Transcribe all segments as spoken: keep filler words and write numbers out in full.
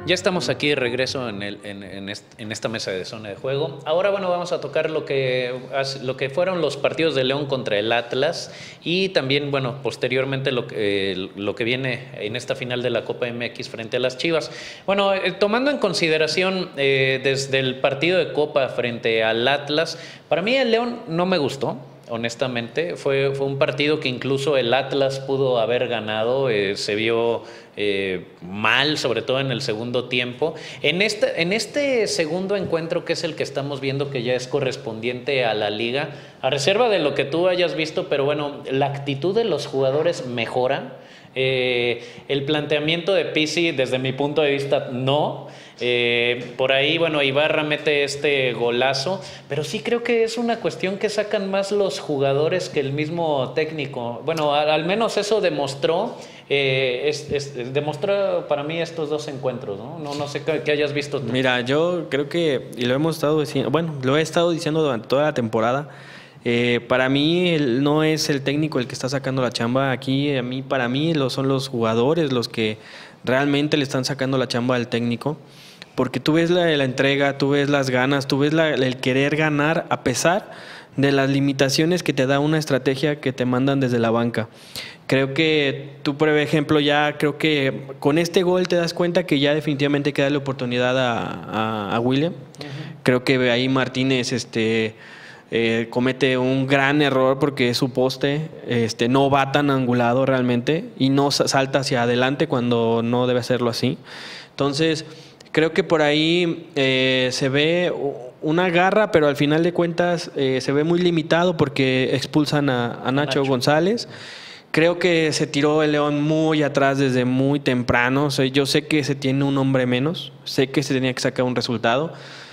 Ya estamos aquí de regreso en, el, en, en, est, en esta mesa de zona de juego. Ahora, bueno, vamos a tocar lo que, lo que fueron los partidos de León contra el Atlas y también, bueno, posteriormente lo que, eh, lo que viene en esta final de la Copa M X frente a las Chivas. Bueno, eh, tomando en consideración eh, desde el partido de Copa frente al Atlas, para mí el León no me gustó. Honestamente, fue, fue un partido que incluso el Atlas pudo haber ganado, eh, se vio eh, mal, sobre todo en el segundo tiempo. En este, en este segundo encuentro, que es el que estamos viendo, que ya es correspondiente a la liga, a reserva de lo que tú hayas visto, pero bueno, la actitud de los jugadores mejora. Eh, el planteamiento de Pizzi, desde mi punto de vista, no. Eh, por ahí, bueno, Ibarra mete este golazo, pero sí creo que es una cuestión que sacan más los jugadores que el mismo técnico. Bueno, al, al menos eso demostró, eh, es, es, demostró para mí estos dos encuentros, ¿no? No, no sé qué, qué hayas visto tú. Mira, yo creo que, y lo hemos estado diciendo, bueno, lo he estado diciendo durante toda la temporada. Eh, para mí el, no es el técnico el que está sacando la chamba aquí, a mí, para mí lo, son los jugadores los que realmente le están sacando la chamba al técnico, porque tú ves la, la entrega, tú ves las ganas, tú ves la, el querer ganar a pesar de las limitaciones que te da una estrategia que te mandan desde la banca. Creo que tú, por ejemplo, ya creo que con este gol te das cuenta que ya definitivamente hay que darle oportunidad a, a, a William. Uh-huh. Creo que ahí Martínez este Eh, comete un gran error porque su poste este, no va tan angulado realmente y no salta hacia adelante cuando no debe hacerlo así. Entonces, creo que por ahí eh, se ve una garra, pero al final de cuentas eh, se ve muy limitado porque expulsan a, a Nacho, Nacho González. Creo que se tiró el León muy atrás desde muy temprano. O sea, yo sé que se tiene un hombre menos, sé que se tenía que sacar un resultado,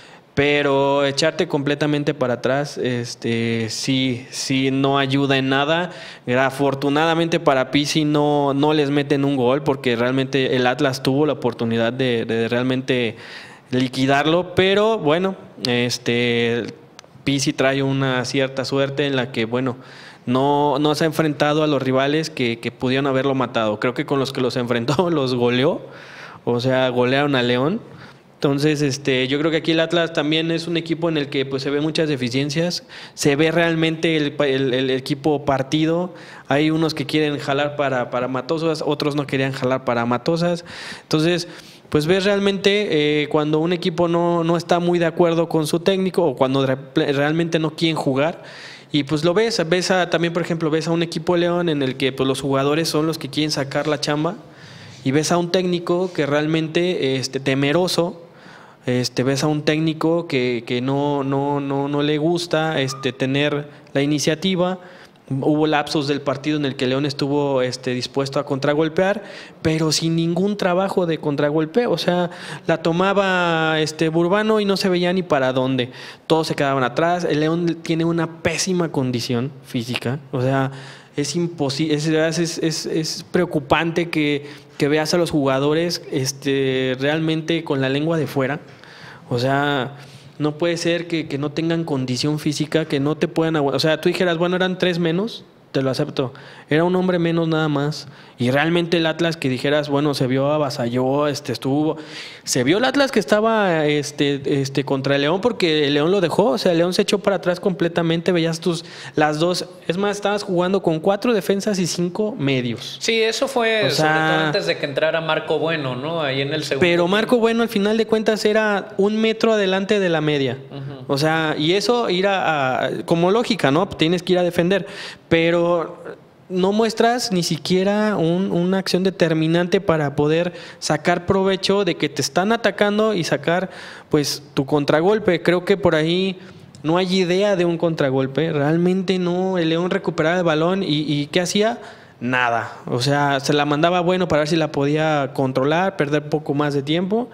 pero echarte completamente para atrás, este, sí, sí, no ayuda en nada. Afortunadamente para Pizzi no, no les meten un gol, porque realmente el Atlas tuvo la oportunidad de, de realmente liquidarlo, pero bueno, este, Pizzi trae una cierta suerte en la que, bueno, no, no se ha enfrentado a los rivales que, que pudieron haberlo matado. Creo que con los que los enfrentó los goleó, o sea, golearon a León. Entonces, este, yo creo que aquí el Atlas también es un equipo en el que pues, se ve muchas deficiencias, se ve realmente el, el, el equipo partido. Hay unos que quieren jalar para, para Matosas, otros no querían jalar para Matosas. Entonces, pues ves realmente eh, cuando un equipo no, no está muy de acuerdo con su técnico o cuando re, realmente no quieren jugar. Y pues lo ves, ves a, también por ejemplo ves a un equipo León en el que pues, los jugadores son los que quieren sacar la chamba y ves a un técnico que realmente este, temeroso. Este, ves a un técnico que, que no, no, no, no le gusta este, tener la iniciativa. Hubo lapsos del partido en el que León estuvo este, dispuesto a contragolpear, pero sin ningún trabajo de contragolpeo. O sea, la tomaba este, Burbano y no se veía ni para dónde. Todos se quedaban atrás. El León tiene una pésima condición física. O sea, es imposible, es, es, es, es preocupante que, que veas a los jugadores este, realmente con la lengua de fuera. O sea, no puede ser que, que no tengan condición física, que no te puedan aguantar. O sea, tú dijeras, bueno, eran tres menos, te lo acepto. Era un hombre menos nada más. Y realmente el Atlas que dijeras, bueno, se vio, avasalló, este, estuvo. Se vio el Atlas que estaba este, este, contra el León porque el León lo dejó. O sea, el León se echó para atrás completamente. Veías tus, las dos. Es más, estabas jugando con cuatro defensas y cinco medios. Sí, eso fue o sea, sobre todo antes de que entrara Marco Bueno, ¿no? Ahí en el segundo. Pero Marco Bueno, al final de cuentas, era un metro adelante de la media. Uh-huh. O sea, y eso ir a, a. Como lógica, ¿no? Tienes que ir a defender. Pero no muestras ni siquiera un, una acción determinante para poder sacar provecho de que te están atacando y sacar pues tu contragolpe. Creo que por ahí no hay idea de un contragolpe, realmente no. El León recuperaba el balón y, y ¿qué hacía? Nada. O sea, se la mandaba Bueno para ver si la podía controlar, perder poco más de tiempo.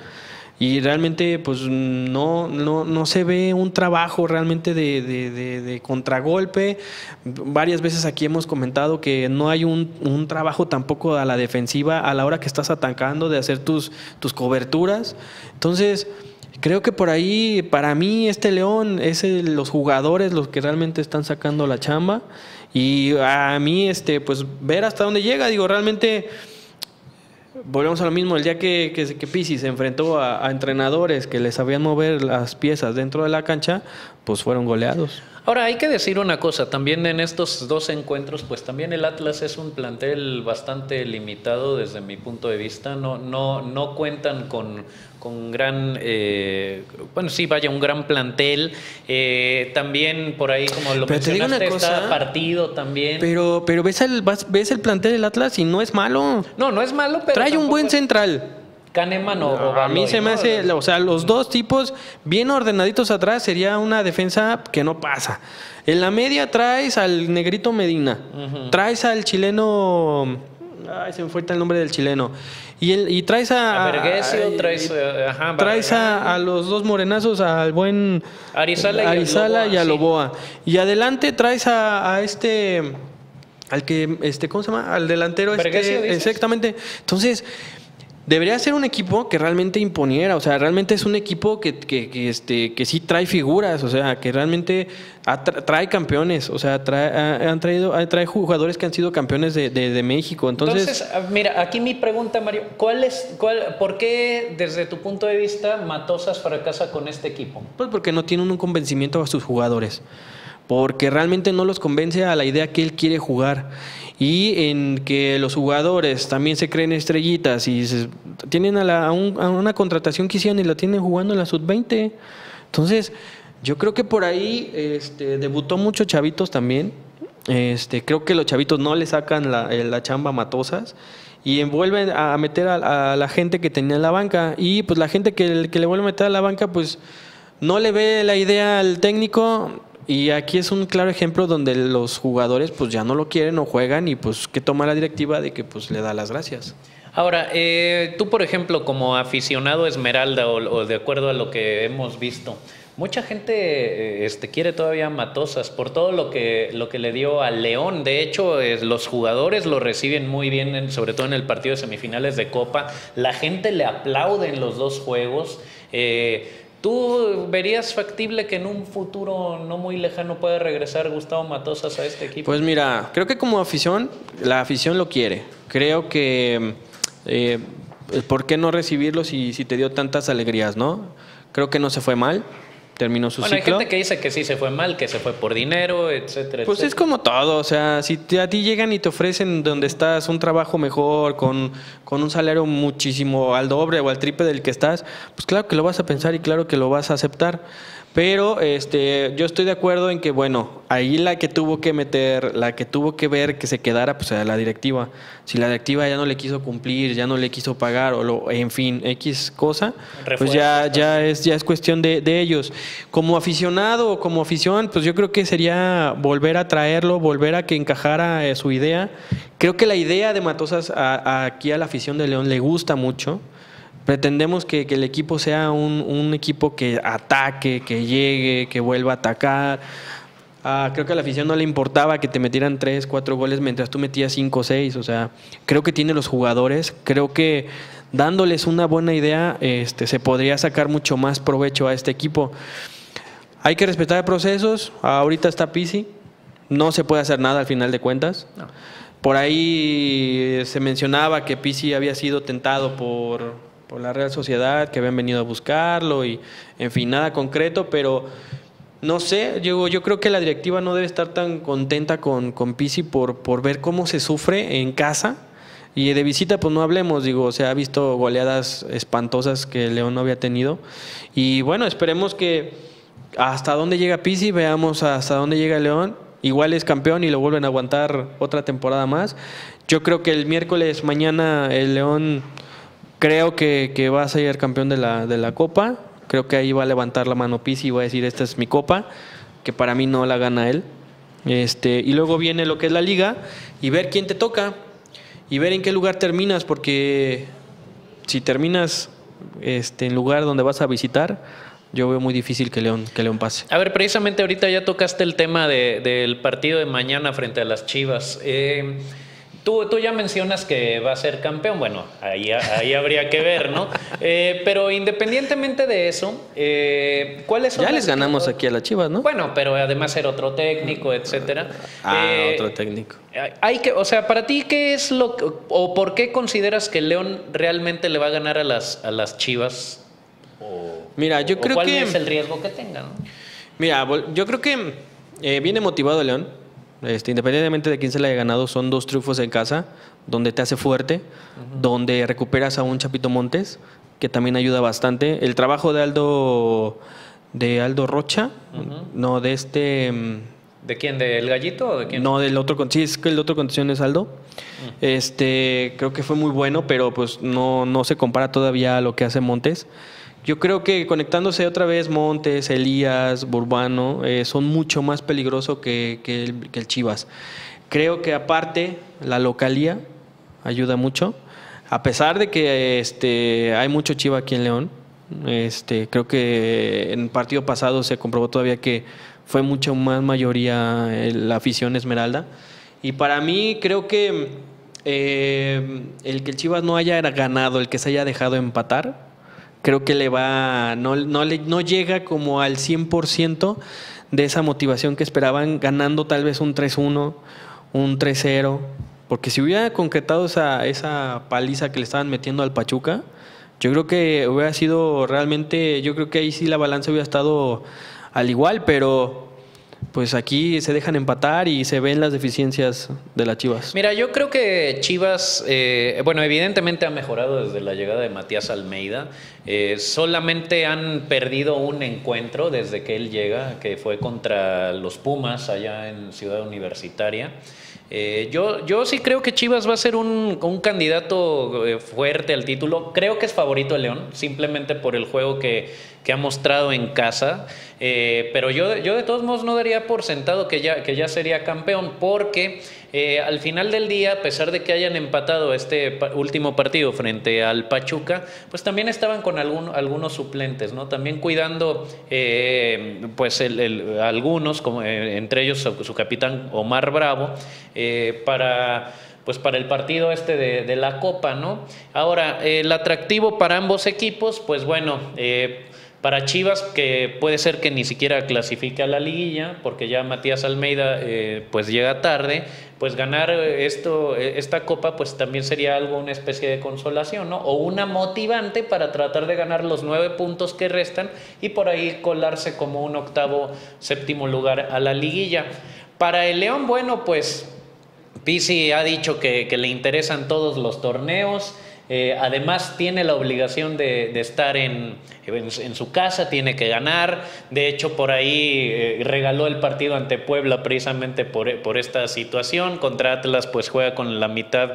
Y realmente pues no, no, no se ve un trabajo realmente de, de, de, de contragolpe. Varias veces aquí hemos comentado que no hay un, un trabajo tampoco a la defensiva a la hora que estás atacando, de hacer tus, tus coberturas. Entonces creo que por ahí, para mí, este León es el, los jugadores los que realmente están sacando la chamba. Y a mí, este, pues ver hasta dónde llega, digo, realmente volvemos a lo mismo, el día que, que, que Pizzi se enfrentó a, a entrenadores que les sabían mover las piezas dentro de la cancha, pues fueron goleados. Ahora, hay que decir una cosa, también en estos dos encuentros, pues también el Atlas es un plantel bastante limitado desde mi punto de vista, no, no, no cuentan con, con gran, eh, bueno, sí, vaya, un gran plantel, eh, también por ahí, como lo pero mencionaste, te cosa, está Partido también. Pero, pero ves, el, ves el plantel del Atlas y no es malo. No, no es malo, pero trae un buen central. Kahneman o, o A mí se me hace, ¿no? o sea, los dos tipos bien ordenaditos atrás sería una defensa que no pasa. En la media traes al Negrito Medina, uh-huh. traes al chileno, ay, se me fue el nombre del chileno, y, el, y traes a... A Vergesio, traes, ajá, traes a, a los dos morenazos, al buen Arizala y, Arizala Loboa, y a sí. Loboa. Y adelante traes a, a este, al que, este, ¿cómo se llama? Al delantero Vergesio, este, exactamente. Entonces... debería ser un equipo que realmente imponiera, o sea, realmente es un equipo que, que, que, este, que sí trae figuras, o sea, que realmente trae campeones, o sea, trae, han traído, trae jugadores que han sido campeones de, de, de México. Entonces, Entonces, mira, aquí mi pregunta, Mario, ¿cuál es, cuál, ¿por qué desde tu punto de vista Matosas fracasa con este equipo? Pues porque no tienen un convencimiento a sus jugadores, porque realmente no los convence a la idea que él quiere jugar. Y en que los jugadores también se creen estrellitas y se, tienen a, la, a, un, a una contratación que hicieron y la tienen jugando en la sub veinte. Entonces, yo creo que por ahí este, debutó mucho chavitos también. Este, creo que los chavitos no le sacan la, la chamba a Matosas y vuelven a meter a, a la gente que tenía en la banca. Y pues la gente que, que le vuelve a meter a la banca, pues no le ve la idea al técnico. Y aquí es un claro ejemplo donde los jugadores pues ya no lo quieren o juegan y pues que toma la directiva de que pues le da las gracias. Ahora, eh, tú por ejemplo como aficionado Esmeralda o, o de acuerdo a lo que hemos visto, mucha gente eh, este, quiere todavía Matosas por todo lo que, lo que le dio al León. De hecho, eh, los jugadores lo reciben muy bien, en, sobre todo en el partido de semifinales de Copa. La gente le aplaude en los dos juegos. Eh, ¿Tú verías factible que en un futuro no muy lejano pueda regresar Gustavo Matosas a este equipo? Pues mira, creo que como afición, la afición lo quiere. Creo que, eh, ¿por qué no recibirlo si, si te dio tantas alegrías, no? Creo que no se fue mal. Terminó su bueno, ciclo. Hay gente que dice que sí se fue mal, que se fue por dinero, etcétera. Pues etcétera. Es como todo, o sea, si te, a ti llegan y te ofrecen donde estás un trabajo mejor, con, con un salario muchísimo al doble o al triple del que estás, pues claro que lo vas a pensar y claro que lo vas a aceptar. Pero este, yo estoy de acuerdo en que, bueno, ahí la que tuvo que meter, la que tuvo que ver que se quedara, pues era la directiva. Si la directiva ya no le quiso cumplir, ya no le quiso pagar, o lo, en fin, X cosa, Refuerzo, pues ya, ya, es, ya es cuestión de, de ellos. Como aficionado o como afición, pues yo creo que sería volver a traerlo, volver a que encajara eh, su idea. Creo que la idea de Matosas a, a, aquí a la afición de León le gusta mucho. Pretendemos que, que el equipo sea un, un equipo que ataque, que llegue, que vuelva a atacar. Ah, creo que a la afición no le importaba que te metieran tres, cuatro goles mientras tú metías cinco o seis. O sea, creo que tiene los jugadores. Creo que dándoles una buena idea este, se podría sacar mucho más provecho a este equipo. Hay que respetar procesos. Ahorita está Pizzi. No se puede hacer nada al final de cuentas. No. Por ahí se mencionaba que Pizzi había sido tentado por... por la Real Sociedad, que habían venido a buscarlo y, en fin, nada concreto, pero no sé, yo, yo creo que la directiva no debe estar tan contenta con, con Pizzi por, por ver cómo se sufre en casa y de visita pues no hablemos, digo, se ha visto goleadas espantosas que León no había tenido y bueno, esperemos que hasta dónde llega Pizzi, veamos hasta dónde llega León, igual es campeón y lo vuelven a aguantar otra temporada más. Yo creo que el miércoles mañana el León... Creo que, que va a ser campeón de la, de la Copa. Creo que ahí va a levantar la mano Pizzi y va a decir, esta es mi Copa, que para mí no la gana él. Este, y luego viene lo que es la Liga y ver quién te toca y ver en qué lugar terminas, porque si terminas este, en lugar donde vas a visitar, yo veo muy difícil que León, que León pase. A ver, precisamente ahorita ya tocaste el tema de, del partido de mañana frente a las Chivas. Eh... Tú, tú ya mencionas que va a ser campeón, bueno, ahí, ahí habría que ver, ¿no? Eh, pero independientemente de eso, eh, ¿cuáles son Ya las- les ganamos aquí a las Chivas, ¿no? Bueno, pero además era otro técnico, etcétera. Ah, Eh, otro técnico. Hay que, o sea, para ti, ¿qué es lo que- o por qué consideras que León realmente le va a ganar a las, a las Chivas? O, Mira, yo o creo ¿cuál que- es el riesgo que tengan? ¿No? Mira, vol- yo creo que eh, viene motivado León. Este, independientemente de quién se le haya ganado, son dos triunfos en casa, donde te hace fuerte, donde recuperas a un Chapito Montes, que también ayuda bastante. El trabajo de Aldo, de Aldo Rocha, no, de este... mm, ¿De quién? ¿Del Gallito o de quién? No, del otro, con- sí, es que el otro condición es Aldo. Este, creo que fue muy bueno, pero pues no, no se compara todavía a lo que hace Montes. Yo creo que conectándose otra vez Montes, Elías, Burbano, eh, son mucho más peligrosos que, que, el, que el Chivas. Creo que aparte la localía ayuda mucho. A pesar de que este, hay mucho Chiva aquí en León, este, creo que en el partido pasado se comprobó todavía que fue mucho más mayoría eh, la afición Esmeralda. Y para mí creo que eh, el que el Chivas no haya ganado, el que se haya dejado empatar, creo que le va, no, no, le, no llega como al cien por ciento de esa motivación que esperaban, ganando tal vez un tres uno, un tres cero. Porque si hubiera concretado esa, esa paliza que le estaban metiendo al Pachuca, yo creo que hubiera sido realmente, yo creo que ahí sí la balanza hubiera estado al igual, pero pues aquí se dejan empatar y se ven las deficiencias de las Chivas. Mira, yo creo que Chivas, eh, bueno, evidentemente ha mejorado desde la llegada de Matías Almeida. Eh, solamente han perdido un encuentro desde que él llega, que fue contra los Pumas allá en Ciudad Universitaria. Eh, yo, yo sí creo que Chivas va a ser un, un candidato eh, fuerte al título. Creo que es favorito el León, simplemente por el juego que, que ha mostrado en casa. Eh, pero yo, yo de todos modos no daría por sentado que ya, que ya sería campeón, porque eh, al final del día, a pesar de que hayan empatado este pa- último partido frente al Pachuca, pues también estaban con algún, algunos suplentes, ¿no? También cuidando eh, pues el, el- algunos, como, eh, entre ellos su, su capitán Omar Bravo, eh, para... pues para el partido este de, de la Copa, ¿no? Ahora, eh, el atractivo para ambos equipos, pues bueno, eh, para Chivas, que puede ser que ni siquiera clasifique a la liguilla, porque ya Matías Almeida eh, pues llega tarde, pues ganar esto, esta Copa pues también sería algo, una especie de consolación, ¿no? O una motivante para tratar de ganar los nueve puntos que restan y por ahí colarse como un octavo, séptimo lugar a la liguilla. Para el León, bueno, pues Pizzi ha dicho que, que le interesan todos los torneos. Eh, además tiene la obligación de, de estar en, en, en su casa, tiene que ganar. De hecho, por ahí eh, regaló el partido ante Puebla precisamente por, por esta situación. Contra Atlas pues juega con la mitad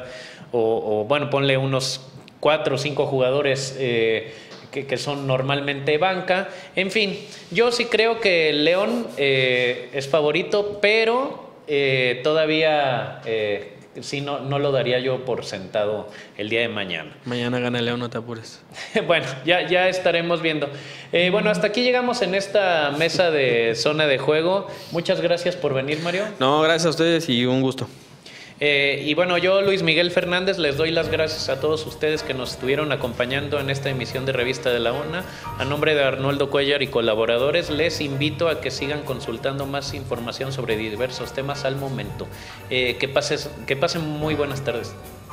o, o bueno, ponle unos cuatro o cinco jugadores eh, que, que son normalmente banca. En fin, yo sí creo que el León eh, es favorito, pero eh, todavía... Eh, sí, no, no lo daría yo por sentado el día de mañana. Mañana gana León, no te apures. Bueno, ya, ya estaremos viendo. Eh, bueno, hasta aquí llegamos en esta mesa de zona de juego. Muchas gracias por venir, Mario. No, gracias a ustedes y un gusto. Eh, y bueno, yo, Luis Miguel Fernández, les doy las gracias a todos ustedes que nos estuvieron acompañando en esta emisión de Revista de la UNA. A nombre de Arnoldo Cuellar y colaboradores, les invito a que sigan consultando más información sobre diversos temas al momento. Eh, que, pases, que pasen muy buenas tardes.